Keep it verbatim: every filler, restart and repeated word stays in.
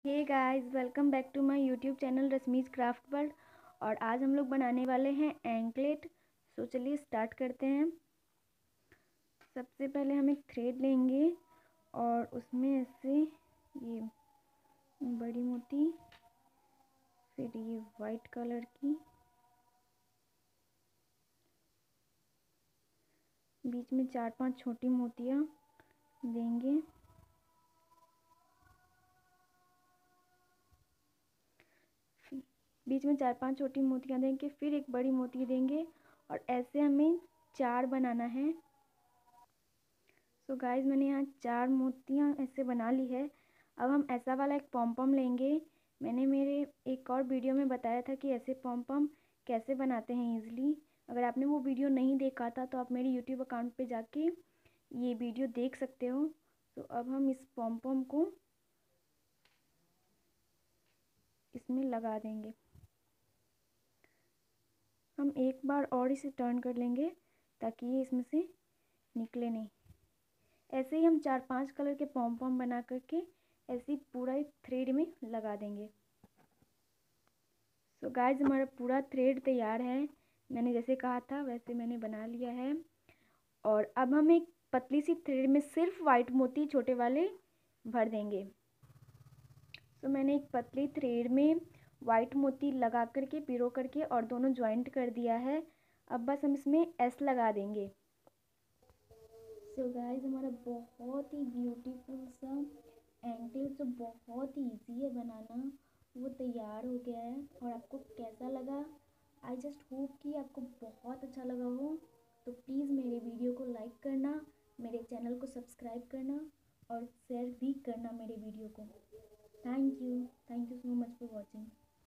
Hey guys, welcome back to my YouTube channel Rashmi's Craft World. और आज हम लोग बनाने वाले हैं एंकलेट। सो चलिए स्टार्ट करते हैं। सबसे पहले हम एक थ्रेड लेंगे और उसमें ऐसे ये बड़ी मोती, फिर ये वाइट कलर की, बीच में चार पांच छोटी मोतियाँ देंगे। बीच में चार पांच छोटी मोतियाँ देंगे, फिर एक बड़ी मोती देंगे और ऐसे हमें चार बनाना है। सो so गाइस, मैंने यहाँ चार मोतियाँ ऐसे बना ली है। अब हम ऐसा वाला एक पॉम पॉम लेंगे। मैंने मेरे एक और वीडियो में बताया था कि ऐसे पॉम पॉम कैसे बनाते हैं ईज़िली। अगर आपने वो वीडियो नहीं देखा था तो आप मेरे यूट्यूब अकाउंट पे जाके ये वीडियो देख सकते हो। तो अब हम इस पॉम पॉम को इसमें लगा देंगे। हम एक बार और इसे टर्न कर लेंगे ताकि ये इसमें से निकले नहीं। ऐसे ही हम चार पांच कलर के पॉम पॉम बना करके ऐसे ही पूरा एक थ्रेड में लगा देंगे। सो गाइस, हमारा पूरा थ्रेड तैयार है। मैंने जैसे कहा था वैसे मैंने बना लिया है। और अब हम एक पतली सी थ्रेड में सिर्फ वाइट मोती छोटे वाले भर देंगे। सो मैंने एक पतली थ्रेड में वाइट मोती लगा करके पिरो करके और दोनों ज्वाइंट कर दिया है। अब बस हम इसमें एस लगा देंगे। सो गाइस, हमारा बहुत ही ब्यूटीफुल सा एंकलेट जो बहुत ही इजी है बनाना, वो तैयार हो गया है। और आपको कैसा लगा? आई जस्ट होप कि आपको बहुत अच्छा लगा हो। तो प्लीज़ मेरे वीडियो को लाइक करना, मेरे चैनल को सब्सक्राइब करना और शेयर भी करना मेरे वीडियो को। Thank you thank you so much for watching.